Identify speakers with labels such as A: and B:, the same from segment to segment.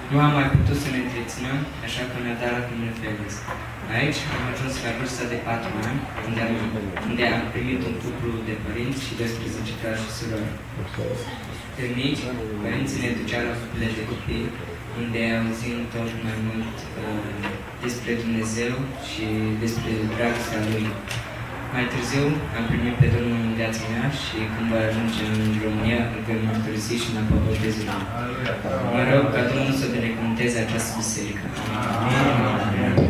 A: Nu am mai putut să ne întreținem, așa că ne-a dat la domnul Felix. Aici am ajuns la vârsta de 4 ani, unde am primit un cuplu de părinți și 12 frați și surori. Pe mici, părinții ne duceau la cupile de copii, unde auzim tot mai mult despre Dumnezeu și despre dragostea Lui. Mai târziu am primit pe Domnul în viața mea și când voi ajunge în România, îl voi mărturisi și mă botez în el. Mă rog ca Domnul să binecuvânteze această biserică. Amin.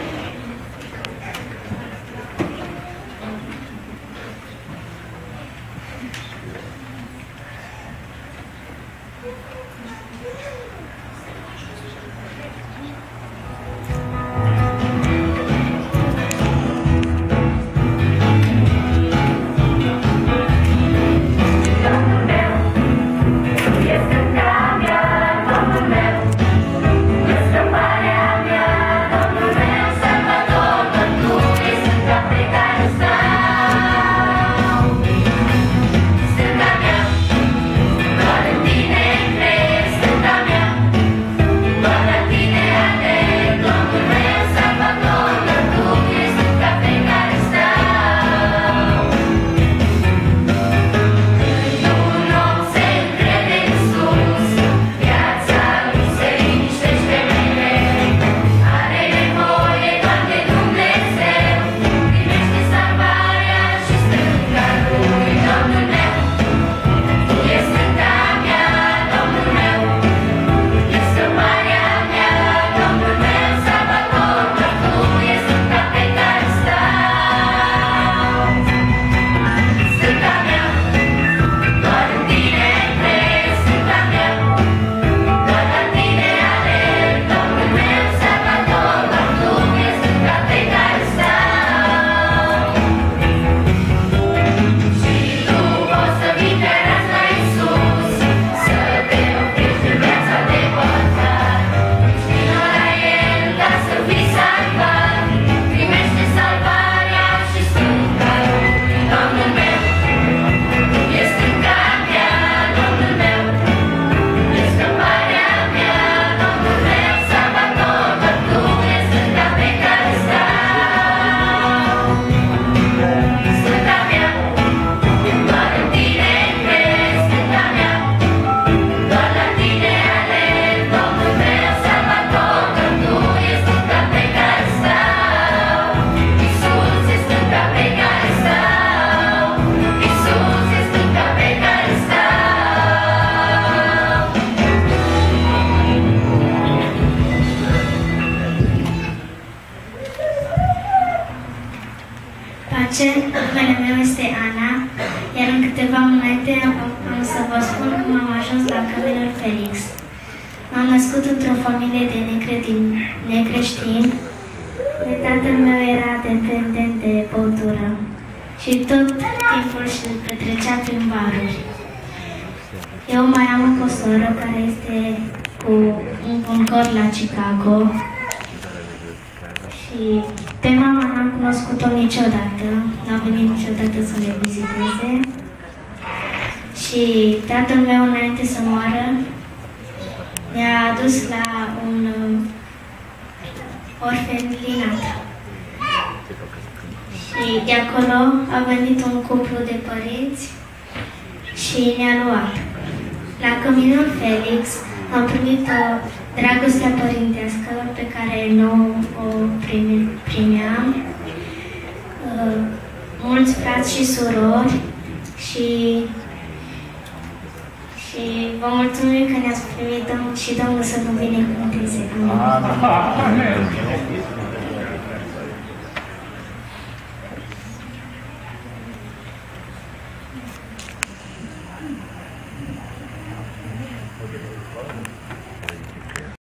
B: Numele meu este Ana, iar în câteva momente am să vă spun cum am ajuns la Căminul Felix. M-am născut într-o familie de necreștini. Tatăl meu era dependent de băutură și tot timpul îl petrecea prin baruri. Eu mai am o soră care este cu un buncăr la Chicago și pe mama n-am cunoscut-o niciodată, n-a venit niciodată să ne viziteze și tatăl meu, înainte să moară, ne-a adus la un orfelinat. Și de acolo a venit un cuplu de părinți și ne-a luat. La Căminul Felix am primit o dragoste părintească pe care nu o primeam. Mulți frați și surori și vă mulțumim că ne-ați primit și Domnul să vă binecuvânteze. Amin.